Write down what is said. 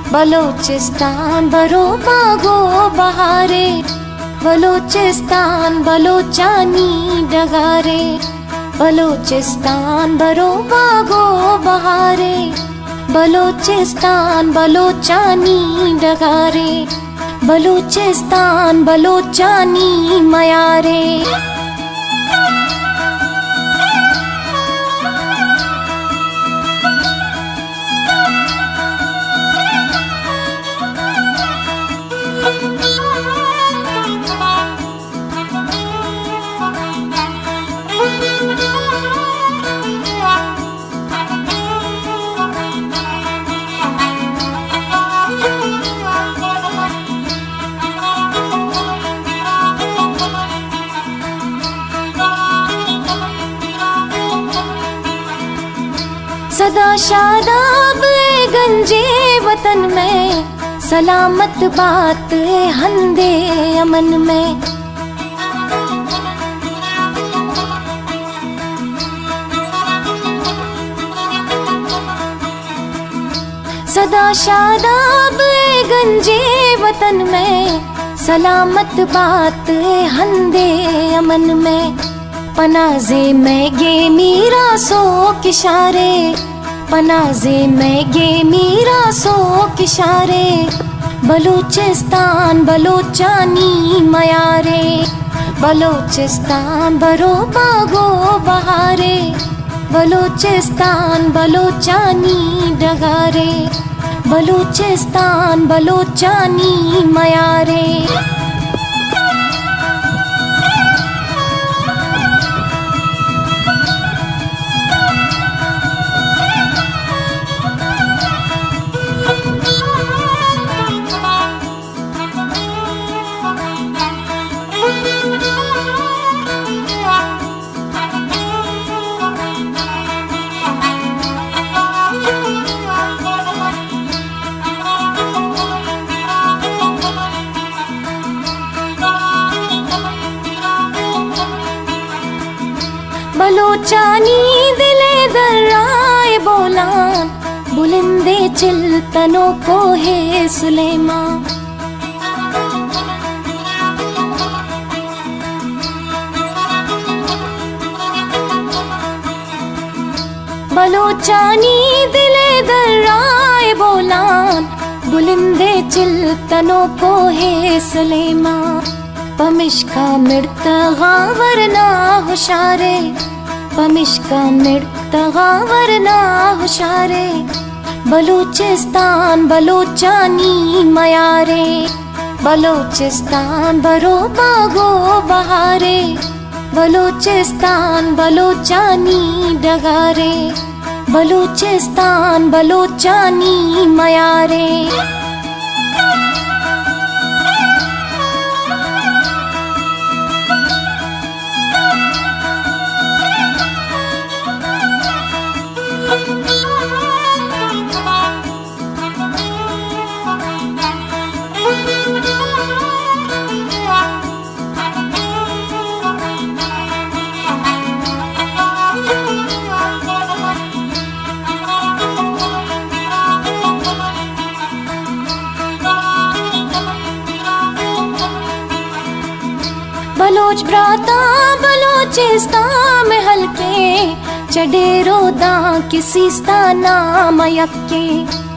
बलोचिस्तान बरो बागो बहारे, बलोचिस्तान बलोचानी डगारे, बलोचिस्तान बरो बागो बहारे, बलोचिस्तान बलोचानी डगारे, बलूचिस्तान बलोचानी मयारे। सदा शादाब गंजे वतन में, सलामत बात हंदे अमन में। सदा शादाब गंजे वतन में, सलामत बात हंदे अमन में। पनाज़े में गे मीरा सो किशारे, पनाज़े में गे मीरा सो किशारे, बलूचिस्तान बलोचानी मयारे, बलोचिस्तान बरो बागो बहारे, बलूचिस्तान बलोचानी डगारे, बलूचिस्तान बलोचानी मयारे। बलोचानी दिले दर्राए बोलान, बुलंदे चिल्तनों को है सुलेमान। बलोचानी दिले दर्राए बोलान, बुलंदे चिल्तनों को है सुलेमान। पमिश्का मिर्तगा वरना होशारे, पमिश्का मिर्तगा वरना होशारे, बलूचिस्तान बलोचानी मयारे, बलूचिस्तान बरो बागो बहारे, बलूचिस्तान बलोचानी डगारे, बलूचिस्तान बलोचानी मयारे। बलोच ब्राता बलोचिस्तान में हल्के, चढ़े रोदा किसी स्ताना मयक्के।